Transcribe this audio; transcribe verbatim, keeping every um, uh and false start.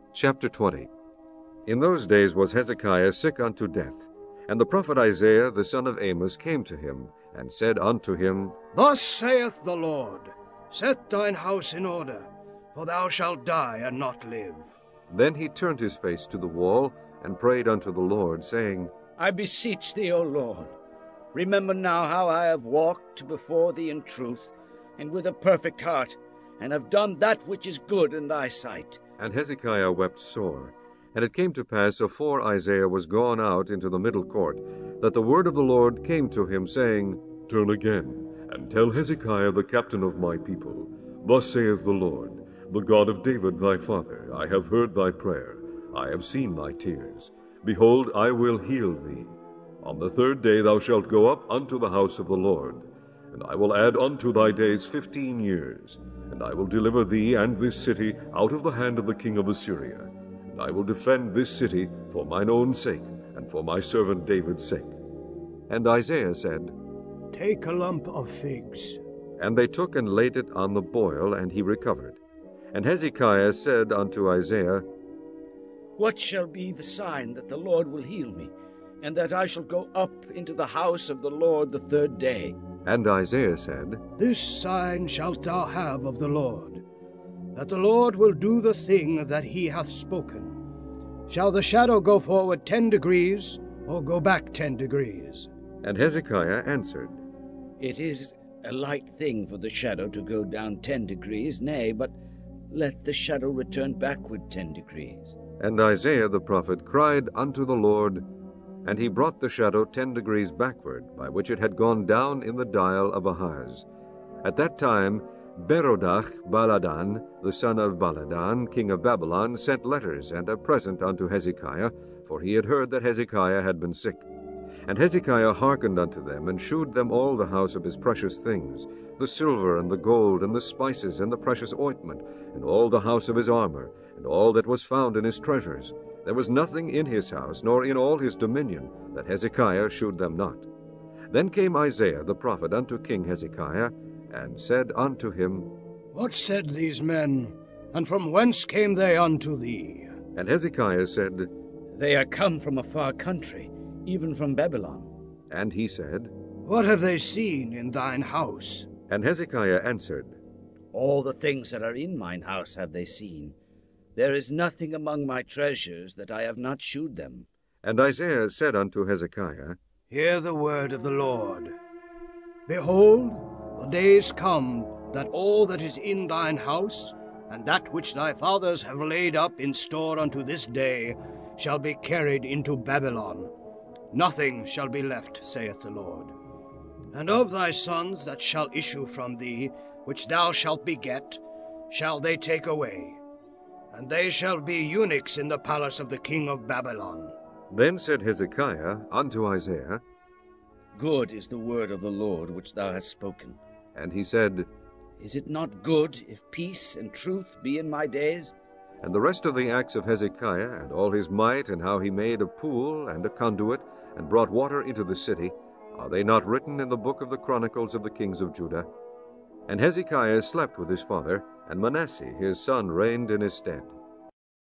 Chapter twenty. In those days was Hezekiah sick unto death, and the prophet Isaiah the son of Amos came to him, and said unto him, Thus saith the Lord, Set thine house in order, for thou shalt die and not live. Then he turned his face to the wall, and prayed unto the Lord, saying, I beseech thee, O Lord, remember now how I have walked before thee in truth, and with a perfect heart, and have done that which is good in thy sight. And Hezekiah wept sore. And it came to pass, afore Isaiah was gone out into the middle court, that the word of the Lord came to him, saying, Turn again, and tell Hezekiah the captain of my people, Thus saith the Lord, the God of David thy father, I have heard thy prayer, I have seen thy tears. Behold, I will heal thee. On the third day thou shalt go up unto the house of the Lord, and I will add unto thy days fifteen years, and I will deliver thee and this city out of the hand of the king of Assyria. And I will defend this city for mine own sake, and for my servant David's sake. And Isaiah said, Take a lump of figs. And they took and laid it on the boil, and he recovered. And Hezekiah said unto Isaiah, What shall be the sign that the Lord will heal me, and that I shall go up into the house of the Lord the third day? And Isaiah said, This sign shalt thou have of the Lord, that the Lord will do the thing that he hath spoken. Shall the shadow go forward ten degrees, or go back ten degrees? And Hezekiah answered, It is a light thing for the shadow to go down ten degrees, nay, but let the shadow return backward ten degrees. And Isaiah the prophet cried unto the Lord, and he brought the shadow ten degrees backward, by which it had gone down in the dial of Ahaz. At that time Berodach Baladan, the son of Baladan, king of Babylon, sent letters and a present unto Hezekiah, for he had heard that Hezekiah had been sick. And Hezekiah hearkened unto them, and shewed them all the house of his precious things, the silver and the gold, and the spices, and the precious ointment, and all the house of his armor, and all that was found in his treasures. There was nothing in his house, nor in all his dominion, that Hezekiah shewed them not. Then came Isaiah the prophet unto King Hezekiah, and said unto him, What said these men, and from whence came they unto thee? And Hezekiah said, They are come from a far country, even from Babylon. And he said, What have they seen in thine house? And Hezekiah answered, All the things that are in mine house have they seen. There is nothing among my treasures that I have not shewed them. And Isaiah said unto Hezekiah, Hear the word of the Lord. Behold, the days come that all that is in thine house, and that which thy fathers have laid up in store unto this day, shall be carried into Babylon. Nothing shall be left, saith the Lord. And of thy sons that shall issue from thee, which thou shalt beget, shall they take away, and they shall be eunuchs in the palace of the king of Babylon. Then said Hezekiah unto Isaiah, Good is the word of the Lord which thou hast spoken. And he said, Is it not good if peace and truth be in my days? And the rest of the acts of Hezekiah, and all his might, and how he made a pool and a conduit, and brought water into the city, are they not written in the book of the chronicles of the kings of Judah? And Hezekiah slept with his father, and Manasseh his son reigned in his stead.